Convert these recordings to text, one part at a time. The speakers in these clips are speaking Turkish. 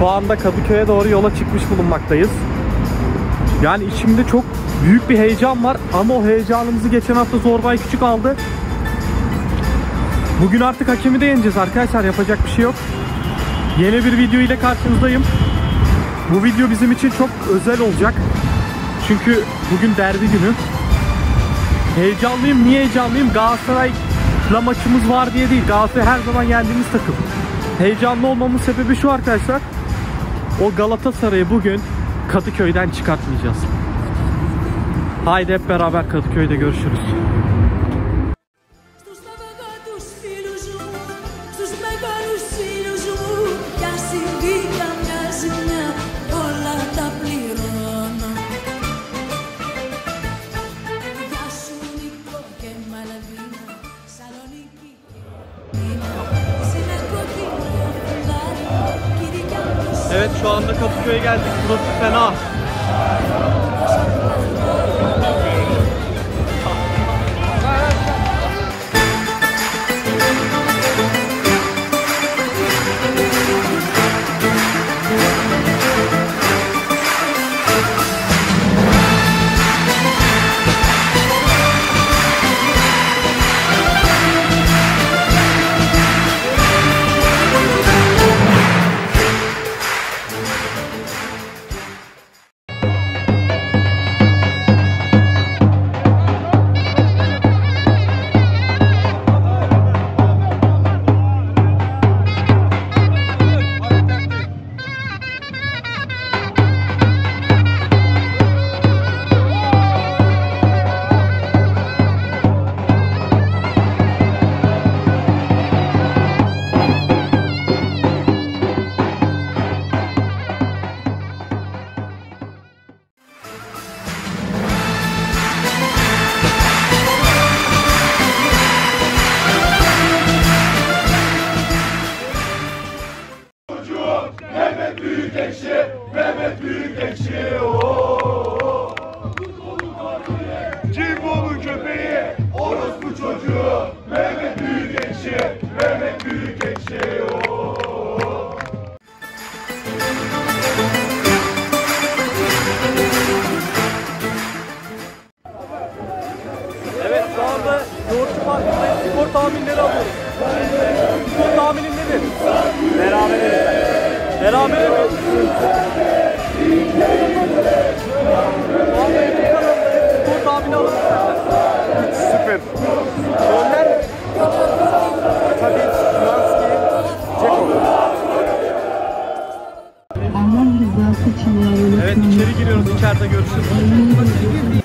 Şu anda Kadıköy'e doğru yola çıkmış bulunmaktayız. Yani içimde çok büyük bir heyecan var ama o heyecanımızı geçen hafta Zorbay Küçük aldı. Bugün artık Hakem'i de yeneceğiz arkadaşlar, yapacak bir şey yok. Yeni bir video ile karşınızdayım. Bu video bizim için çok özel olacak. Çünkü bugün derbi günü. Heyecanlıyım. Niye heyecanlıyım? Galatasaray'la maçımız var diye değil. Galatasaray her zaman yendiğimiz takım. Heyecanlı olmamın sebebi şu arkadaşlar. O Galatasaray'ı bugün Kadıköy'den çıkartmayacağız. Haydi hep beraber Kadıköy'de görüşürüz. Evet, şu anda Kadıköy'e geldik. Burası fena. Mehmet Büyükekşi, Cimbom'un köpeği, orospu çocuğu, Mehmet Büyükekşi, Mehmet Büyükekşi. Evet, şu anda Yoğurtçu Parkı'ndayız. Skor tahminleri alıyoruz. Skor tahminin nedir? Berabere. Berabere mi? Skor tahmini alalım senden. 3-0. Goller? Tadic, Szymanski, Dzeko. Allah rızası için ya. Evet, içeri giriyoruz. İçeride görüşürüz.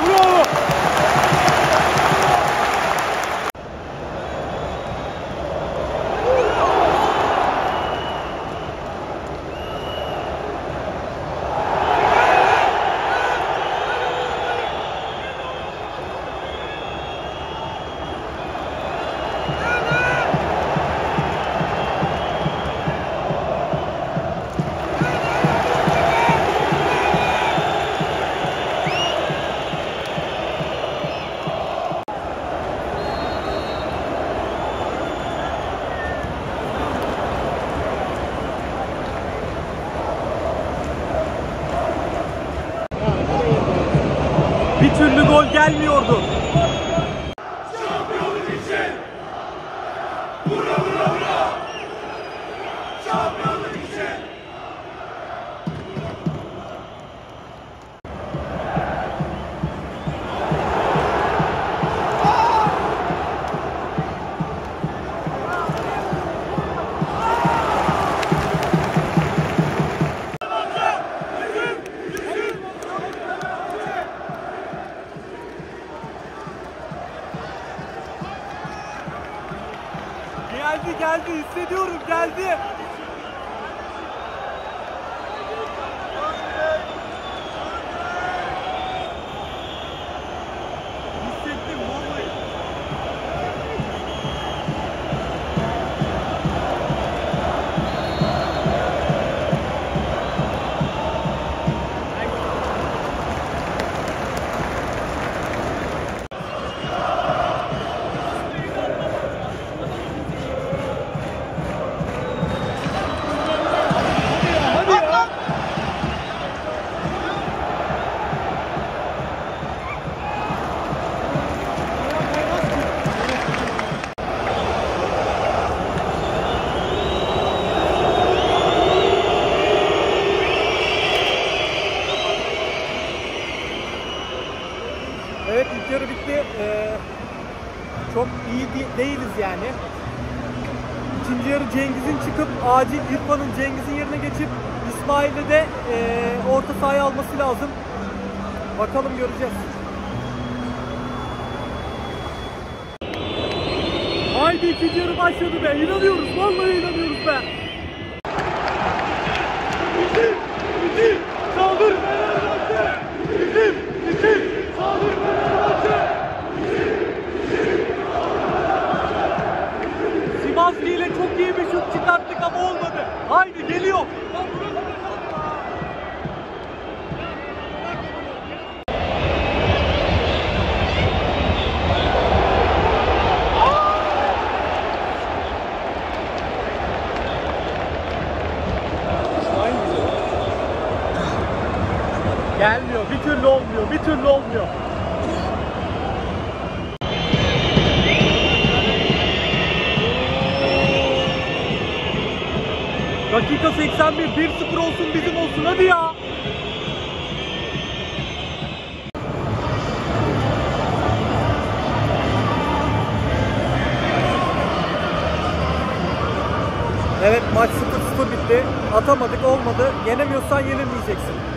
Bravo. Bir türlü gol gelmiyordu. Şampiyonluk için. Vura vura vura. Şampiyonluk için. Geldi hissediyorum geldi. Hissettim vallahi. Evet, ilk yarı bitti. Çok iyi değiliz yani. İkinci yarı Cengiz'in çıkıp acil İrfan'ın Cengiz'in yerine geçip İsmail'le de orta sahaya alması lazım. Bakalım, göreceğiz. Haydi, ikinci yarı başladı be. İnanıyoruz. Vallahi inanıyoruz be. Bizim. Saldır Fenerbahçe. Bizim. Saldır Fenerbahçe. Szymański ile çok iyi bir şut çıkarttık ama olmadı. Haydi, geliyor. Gelmiyor. Bir türlü olmuyor. Bir türlü olmuyor. Dakika 81. 1-0 olsun, bizim olsun. Hadi ya. Evet, maç 0-0 bitti. Atamadık, olmadı. Yenemiyorsan yenilmeyeceksin.